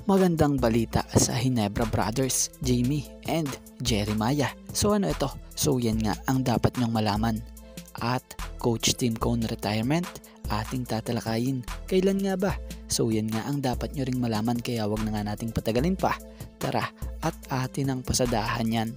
Magandang balita sa Ginebra Brothers, Jamie and Jeremiah. So ano ito? So yan nga ang dapat nyong malaman. At Coach Tim Cone retirement, ating tatalakayin. Kailan nga ba? So yan nga ang dapat nyo ring malaman, kaya wag na nga nating patagalin pa. Tara at atin ang pasadahan yan.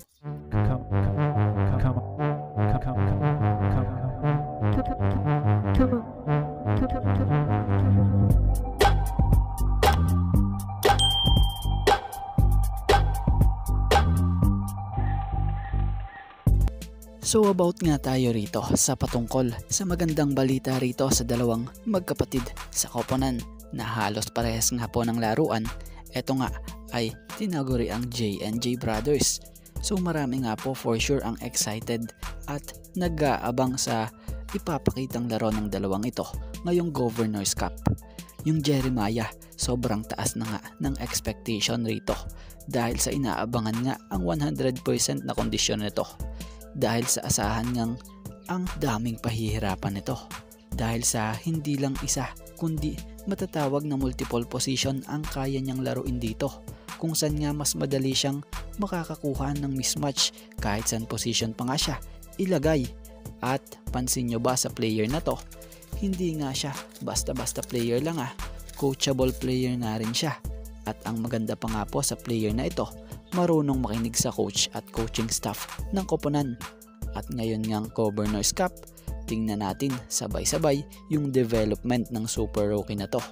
So about nga tayo rito sa patungkol sa magandang balita rito sa dalawang magkapatid sa koponan na halos parehas nga po ng laruan. Ito nga ay tinaguri ang J&J Brothers. So marami nga po for sure ang excited at nag-aabang sa ipapakitang laro ng dalawang ito ngayong Governor's Cup. Yung Jeremiah, sobrang taas na nga ng expectation rito dahil sa inaabangan nga ang 100% na kondisyon nito. Dahil sa asahan ngang ang daming pahihirapan nito. Dahil sa hindi lang isa kundi matatawag na multiple position ang kaya niyang laruin dito, kung saan nga mas madali siyang makakakuha ng mismatch kahit saan position pa nga siya ilagay. At pansin nyo ba sa player na to, hindi nga siya basta-basta player lang coachable player na rin siya. At ang maganda pa nga po sa player na ito, marunong makinig sa coach at coaching staff ng koponan. At ngayon ngang Governor's Cup, tingnan natin sabay-sabay yung development ng super rookie na to.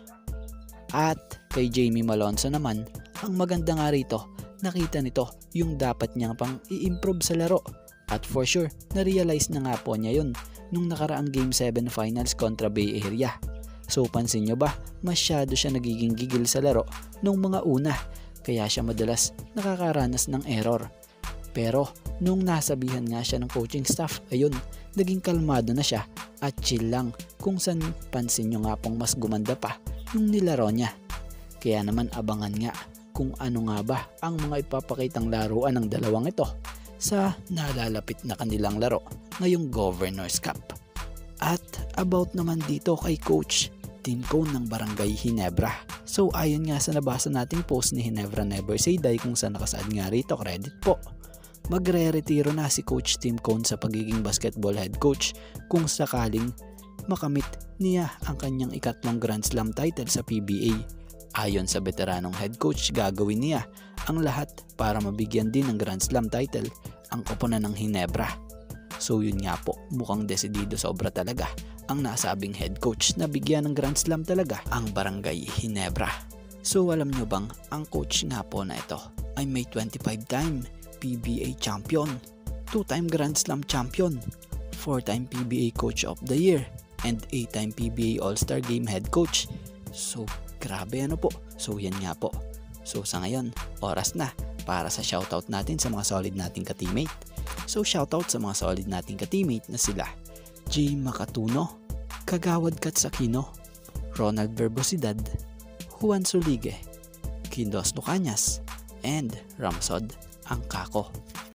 At kay Jamie Malonzo naman, ang maganda nga rito, nakita nito yung dapat niyang pang i-improve sa laro. At for sure, na-realize na nga po niya yun nung nakaraang Game 7 Finals kontra Bay Area. So pansin nyo ba, masyado siya nagiging gigil sa laro nung mga una, kaya siya madalas nakakaranas ng error. Pero nung nasabihan nga siya ng coaching staff, ayun, naging kalmado na siya at chill lang, kung saan pansin nyo nga pong mas gumanda pa yung nilaro niya. Kaya naman abangan nga kung ano nga ba ang mga ipapakitang laruan ng dalawang ito sa nalalapit na kanilang laro ngayong Governor's Cup. At about naman dito kay Coach Tim Cone ng Barangay Ginebra. So ayon nga sa nabasa nating post ni Ginebra Never Say Die, kung saan nakasaad nga rito, credit po, magre-retiro na si Coach Tim Cone sa pagiging basketball head coach kung sakaling makamit niya ang kanyang ikatlong Grand Slam title sa PBA. Ayon sa veteranong head coach, gagawin niya ang lahat para mabigyan din ng Grand Slam title ang koponan ng Ginebra. So yun nga po, mukhang desidido sobra talaga ang nasabing head coach na bigyan ng Grand Slam talaga ang Barangay Ginebra. So alam nyo bang ang coach nga po na ito ay may 25-time PBA champion, 2-time Grand Slam champion, 4-time PBA Coach of the Year, and 8-time PBA All-Star Game head coach. So grabe po. So yan nga po. So sa ngayon, oras na para sa shoutout natin sa mga solid nating ka-teammate. So shoutout sa mga solid nating ka-teammate na sila J. Macatuno, Kagawad Katsakino, Ronald Verbosidad, Juan Sulige, Kindos Lucanyas, and Ramsod Angkako.